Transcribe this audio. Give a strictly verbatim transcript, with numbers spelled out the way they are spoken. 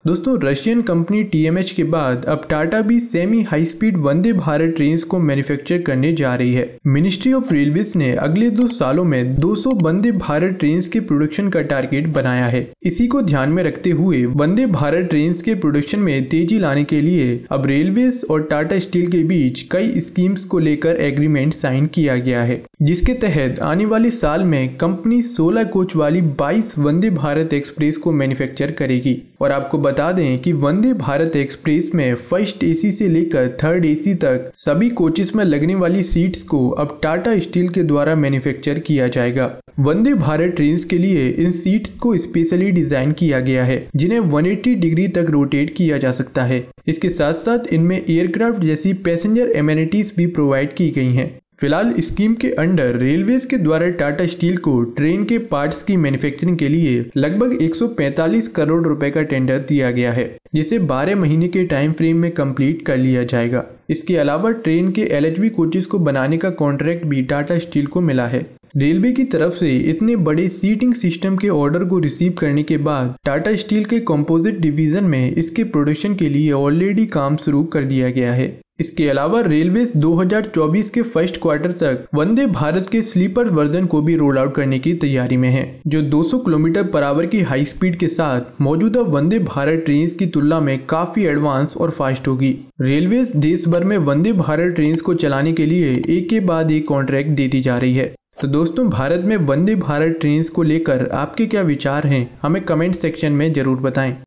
दोस्तों Russian company T M H के बाद अब टाटा भी semi high speed Vande Bharat train को मैन्युफैक्चर करने जा रही है। मिनिस्ट्री ऑफ रेलवेज ने अगले दो सालों में दो सौ वंदे भारत ट्रेन के प्रोडक्शन का टारगेट बनाया है। इसी को ध्यान में रखते हुए वंदे भारत ट्रेन के प्रोडक्शन में तेजी लाने के लिए अब रेलवेज और टाटा स्टील के बीच कई स्कीम्स को लेकर एग्रीमेंट साइन किया गया है, जिसके तहत आने वाले साल में कंपनी सोलह कोच वाली बाईस वंदे भारत एक्सप्रेस को मैन्युफैक्चर करेगी। और आपको बता दें कि वंदे भारत एक्सप्रेस में फर्स्ट एसी से लेकर थर्ड एसी तक सभी कोचेस में लगने वाली सीट्स को अब टाटा स्टील के द्वारा मैन्युफैक्चर किया जाएगा। वंदे भारत ट्रेन के लिए इन सीट्स को स्पेशली डिजाइन किया गया है, जिन्हें एक सौ अस्सी डिग्री तक रोटेट किया जा सकता है। इसके साथ साथ इनमें एयरक्राफ्ट जैसी पैसेंजर एमेनिटीज भी प्रोवाइड की गई हैं। फिलहाल स्कीम के अंडर रेलवेज के द्वारा टाटा स्टील को ट्रेन के पार्ट्स की मैन्युफैक्चरिंग के लिए लगभग एक सौ पैंतालीस करोड़ रुपए का टेंडर दिया गया है, जिसे बारह महीने के टाइम फ्रेम में कंप्लीट कर लिया जाएगा। इसके अलावा ट्रेन के एल एच बी कोचेस को बनाने का कॉन्ट्रैक्ट भी टाटा स्टील को मिला है। रेलवे की तरफ से इतने बड़े सीटिंग सिस्टम के ऑर्डर को रिसीव करने के बाद टाटा स्टील के कंपोजिट डिवीजन में इसके प्रोडक्शन के लिए ऑलरेडी काम शुरू कर दिया गया है। इसके अलावा रेलवेज दो हज़ार चौबीस के फर्स्ट क्वार्टर तक वंदे भारत के स्लीपर वर्जन को भी रोल आउट करने की तैयारी में है, जो दो सौ किलोमीटर पर आवर की हाई स्पीड के साथ मौजूदा वंदे भारत ट्रेन की तुलना में काफी एडवांस और फास्ट होगी। रेलवेज देश भर में वंदे भारत ट्रेन को चलाने के लिए एक के बाद एक कॉन्ट्रैक्ट देती जा रही है। तो दोस्तों भारत में वंदे भारत ट्रेन को लेकर आपके क्या विचार हैं, हमें कमेंट सेक्शन में जरूर बताएं।